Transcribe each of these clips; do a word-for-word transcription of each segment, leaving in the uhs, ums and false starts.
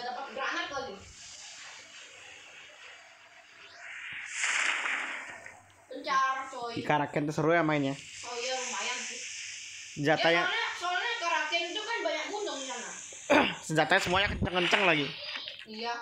dapat granat lagi. Pencar coy. Di Karaken tuh seru ya mainnya. Oh iya lumayan sih. Senjatanya. Ya, soalnya, soalnya Karaken itu kan banyak gunung di sana. Senjatanya semuanya kenceng-kenceng lagi. Iya.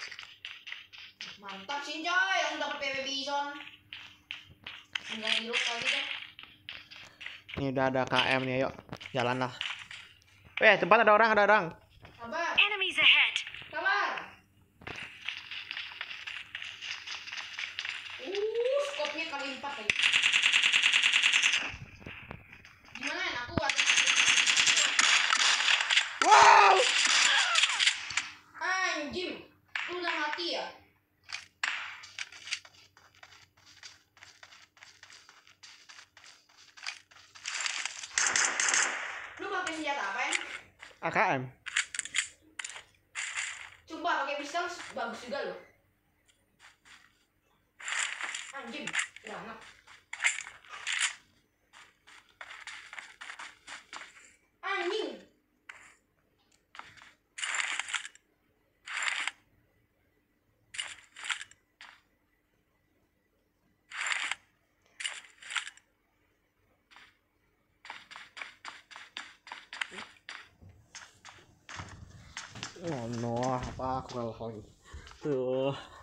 Mantap sih coy, yang dapat P W Bison. Tinggal di loot lagi deh. Ini udah ada K M nih, yuk jalan lah. Eh, tempat ada orang, ada orang. Sabar. Enemies ahead. Sabar. Uh, skopnya kali empat lagi. Gimana ya? Aku ada. Wow. Anjing, lu udah mati ya? Lu pakai senjata apa ya? A K M. Coba pakai pistol bagus juga loh. Anjing, granat. Anjing. Oh no, apa aku kalah lagi. Tuh.